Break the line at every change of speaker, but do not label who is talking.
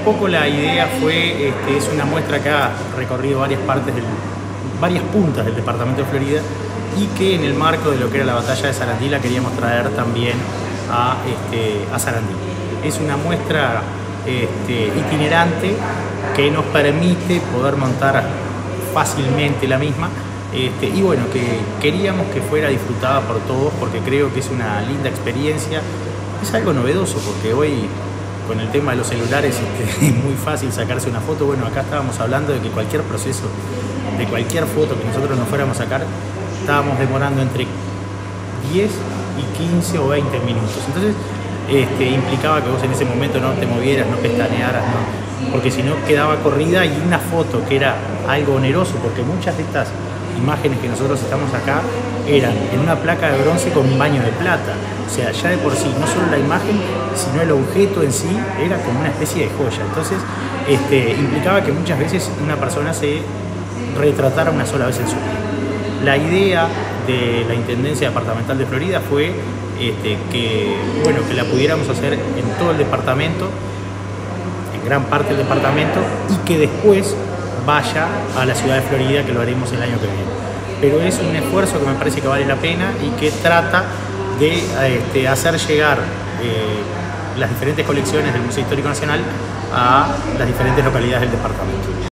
poco la idea fue, es una muestra que ha recorrido varias puntas del departamento de Florida y que en el marco de lo que era la batalla de Sarandí la queríamos traer también a Sarandí. Es una muestra itinerante que nos permite poder montar fácilmente la misma y bueno, que queríamos que fuera disfrutada por todos porque creo que es una linda experiencia. Es algo novedoso porque hoy con el tema de los celulares es muy fácil sacarse una foto. Bueno, acá estábamos hablando de que cualquier proceso, de cualquier foto que nosotros nos fuéramos a sacar, estábamos demorando entre 10 y 15 o 20 minutos. Entonces implicaba que vos en ese momento no te movieras, no pestañearas, no, porque si no quedaba corrida, y una foto que era algo oneroso, porque muchas de estas imágenes que nosotros estamos acá eran en una placa de bronce con un baño de plata. O sea, ya de por sí, no solo la imagen, sino el objeto en sí era como una especie de joya. Entonces, implicaba que muchas veces una persona se retratara una sola vez en su vida. La idea de la Intendencia Departamental de Florida fue que la pudiéramos hacer en todo el departamento, en gran parte del departamento, y que después vaya a la ciudad de Florida, que lo haremos el año que viene. Pero es un esfuerzo que me parece que vale la pena y que trata de hacer llegar las diferentes colecciones del Museo Histórico Nacional a las diferentes localidades del departamento.